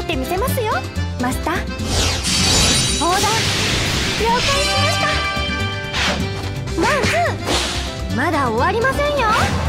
してみせますよ、マスター。横断了解しました。ワンツー、まだ終わりませんよ。